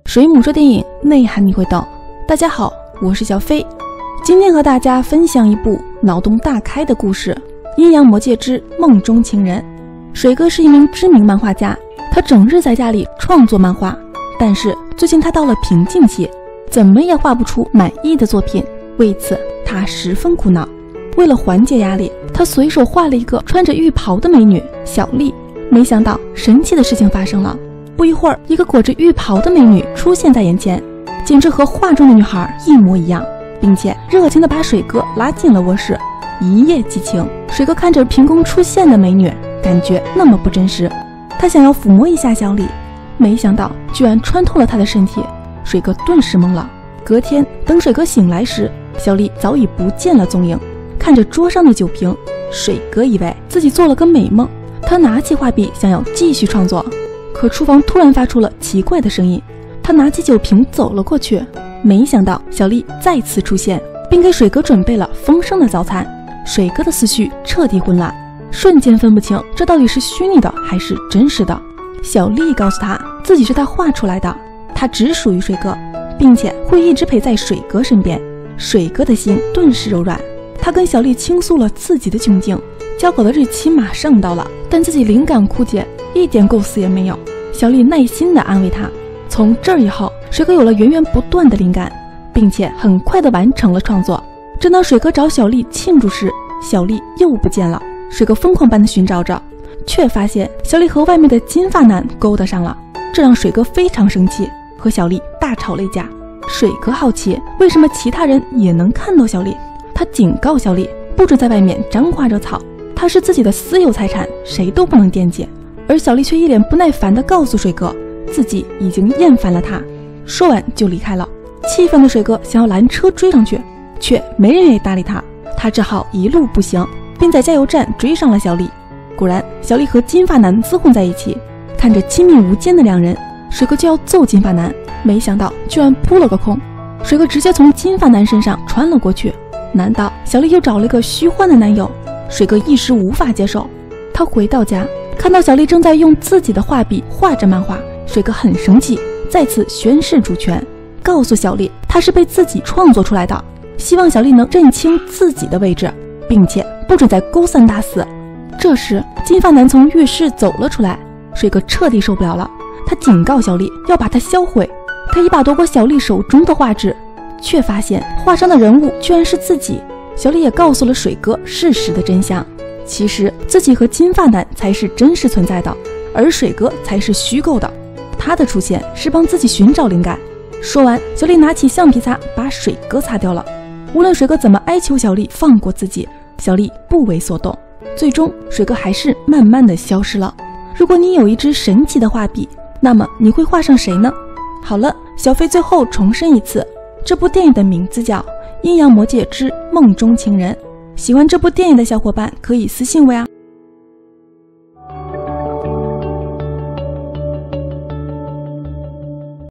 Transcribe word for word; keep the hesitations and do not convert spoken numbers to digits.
水母说电影内涵你会懂。大家好，我是小飞，今天和大家分享一部脑洞大开的故事《阴阳魔界之梦中情人》。水哥是一名知名漫画家，他整日在家里创作漫画，但是最近他到了瓶颈期，怎么也画不出满意的作品，为此他十分苦恼。为了缓解压力，他随手画了一个穿着浴袍的美女小丽。没想到神奇的事情发生了，不一会儿，一个裹着浴袍的美女出现在眼前，简直和画中的女孩一模一样，并且热情地把水哥拉进了卧室，一夜激情。水哥看着凭空出现的美女，感觉那么不真实，他想要抚摸一下小丽，没想到居然穿透了她的身体，水哥顿时懵了。隔天等水哥醒来时，小丽早已不见了踪影。看着桌上的酒瓶，水哥以为自己做了个美梦，他拿起画笔想要继续创作，可厨房突然发出了奇怪的声音，他拿起酒瓶走了过去，没想到小丽再次出现，并给水哥准备了丰盛的早餐。水哥的思绪彻底混乱，瞬间分不清这到底是虚拟的还是真实的。小丽告诉他自己是他画出来的，他只属于水哥，并且会一直陪在水哥身边。水哥的心顿时柔软，他跟小丽倾诉了自己的窘境，交稿的日期马上到了，但自己灵感枯竭，一点构思也没有。小丽耐心地安慰他。从这以后，水哥有了源源不断的灵感，并且很快地完成了创作。正当水哥找小丽庆祝时，小丽又不见了。水哥疯狂般地寻找着，却发现小丽和外面的金发男勾搭上了，这让水哥非常生气，和小丽大吵了一架。水哥好奇为什么其他人也能看到小丽，他警告小丽不准在外面沾花惹草，她是自己的私有财产，谁都不能惦记。而小丽却一脸不耐烦地告诉水哥，自己已经厌烦了他，说完就离开了。气愤的水哥想要拦车追上去，却没人愿意搭理他，他只好一路步行，并在加油站追上了小丽。果然，小丽和金发男厮混在一起，看着亲密无间的两人，水哥就要揍金发男，没想到居然扑了个空，水哥直接从金发男身上穿了过去。难道小丽又找了个虚幻的男友？水哥一时无法接受。他回到家，看到小丽正在用自己的画笔画着漫画，水哥很生气，再次宣誓主权，告诉小丽他是被自己创作出来的，希望小丽能认清自己的位置，并且不准再勾三搭四。这时金发男从浴室走了出来，水哥彻底受不了了，他警告小丽要把它销毁。他一把夺过小丽手中的画纸，却发现画上的人物居然是自己。小丽也告诉了水哥事实的真相，其实自己和金发男才是真实存在的，而水哥才是虚构的，他的出现是帮自己寻找灵感。说完，小丽拿起橡皮擦把水哥擦掉了。无论水哥怎么哀求小丽放过自己，小丽不为所动，最终水哥还是慢慢的消失了。如果你有一支神奇的画笔，那么你会画上谁呢？好了，小飞最后重申一次，这部电影的名字叫《阴阳魔界之梦中情人》。喜欢这部电影的小伙伴可以私信我呀。